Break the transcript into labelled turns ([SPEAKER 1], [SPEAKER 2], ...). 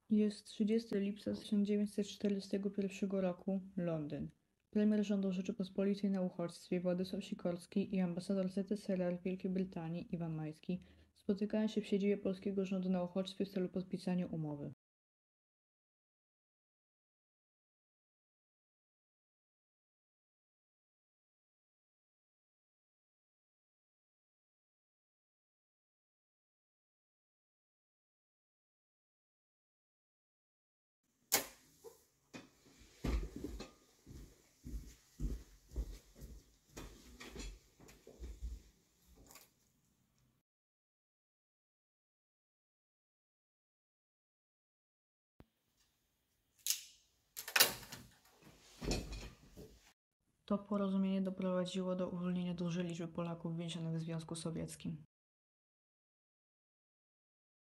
[SPEAKER 1] Jest 30 lipca 1941 roku, Londyn. Premier rządu Rzeczypospolitej na uchodźstwie Władysław Sikorski i ambasador ZSRR w Wielkiej Brytanii Iwan Majski spotykają się w siedzibie polskiego rządu na uchodźstwie w celu podpisania umowy. To porozumienie doprowadziło do uwolnienia dużej liczby Polaków więzionych w Związku Sowieckim.